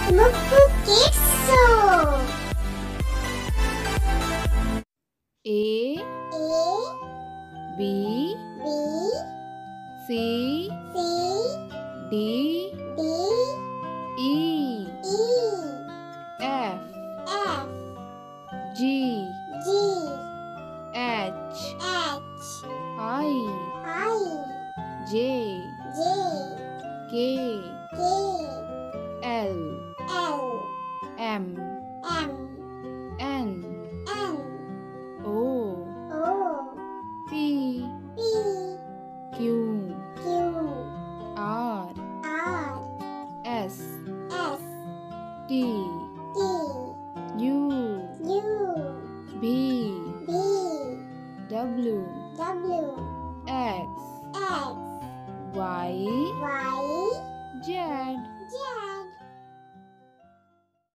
Muku Kids Show. A A B B C C D D E E F F G G H H I I J J K K L L M M N N O O P P Q Q R R S S T